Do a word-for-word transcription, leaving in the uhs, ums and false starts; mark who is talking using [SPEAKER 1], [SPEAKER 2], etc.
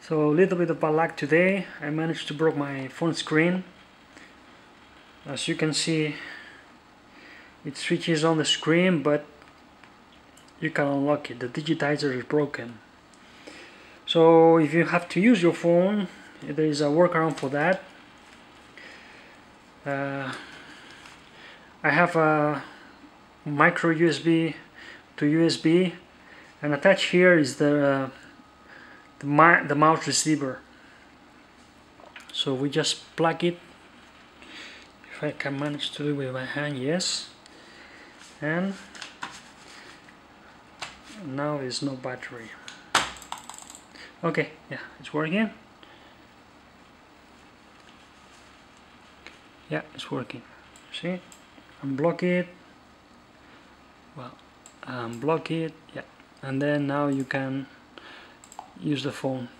[SPEAKER 1] So a little bit of bad luck today. I managed to break my phone screen. As you can see, it switches on the screen, but you can unlock it. The digitizer is broken. So if you have to use your phone, there is a workaround for that. Uh, I have a micro U S B to U S B, and attached here is the uh, the, mi the mouse receiver. So we just plug it. If I can manage to do it with my hand, yes. And now there's no battery. Okay, yeah, it's working. Yeah, it's working. See, unblock it. Well, unblock it. Yeah, and then now you can use the phone.